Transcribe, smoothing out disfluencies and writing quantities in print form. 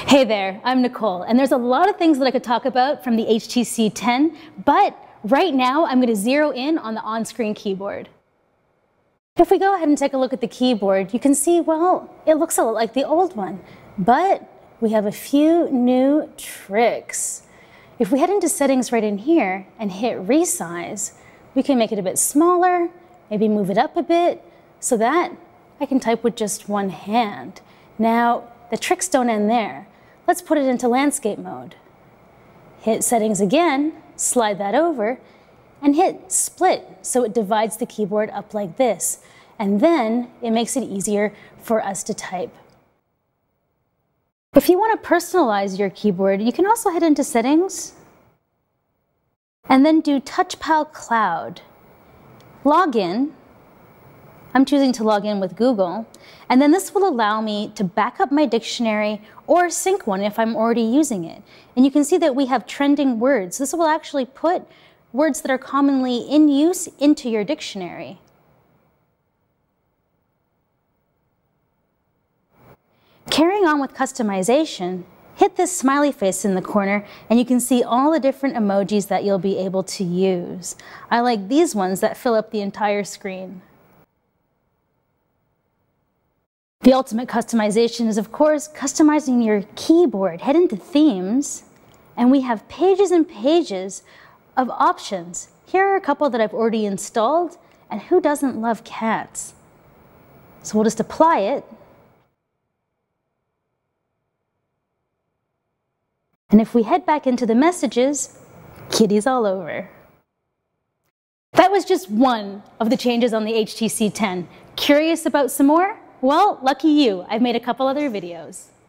Hey there, I'm Nicole, and there's a lot of things that I could talk about from the HTC 10, but right now I'm going to zero in on the on-screen keyboard. If we go ahead and take a look at the keyboard, you can see, well, it looks a lot like the old one, but we have a few new tricks. If we head into settings right in here and hit resize, we can make it a bit smaller, maybe move it up a bit, so that I can type with just one hand. Now, the tricks don't end there. Let's put it into landscape mode. Hit settings again, slide that over, and hit split so it divides the keyboard up like this. And then it makes it easier for us to type. If you want to personalize your keyboard, you can also head into settings and then do TouchPal Cloud. Log in. I'm choosing to log in with Google, and then this will allow me to back up my dictionary or sync one if I'm already using it. And you can see that we have trending words. This will actually put words that are commonly in use into your dictionary. Carrying on with customization, hit this smiley face in the corner and you can see all the different emojis that you'll be able to use. I like these ones that fill up the entire screen. The ultimate customization is, of course, customizing your keyboard. Head into themes, and we have pages and pages of options. Here are a couple that I've already installed, and who doesn't love cats? So we'll just apply it. And if we head back into the messages, kitties all over. That was just one of the changes on the HTC 10. Curious about some more? Well, lucky you, I've made a couple other videos.